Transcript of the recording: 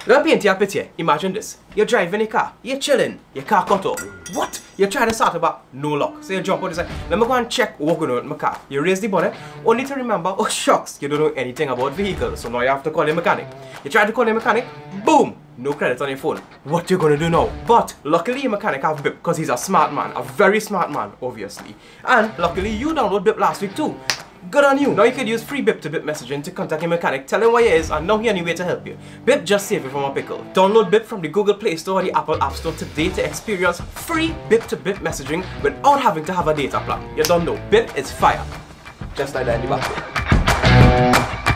Let me paint you a picture. Imagine this. You're driving a car. You're chilling. Your car cut off. What? You're trying to start about no lock. So you jump out and say, let me go and check what's going on with my car. You raise the bonnet. Only to remember, oh shucks, you don't know anything about vehicles. So now you have to call a mechanic. You try to call a mechanic. Boom! No credit on your phone. What you gonna do now? But luckily your mechanic have BIP because he's a smart man. A very smart man, obviously. And luckily you downloaded BIP last week too. Good on you. Now you could use free BIP to BIP messaging to contact your mechanic, tell him where he is, and now he anyway to help you. BIP just save you from a pickle. Download BIP from the Google Play Store or the Apple App Store today to experience free BIP to BIP messaging without having to have a data plan. You don't know. BIP is fire. Just like that in the back.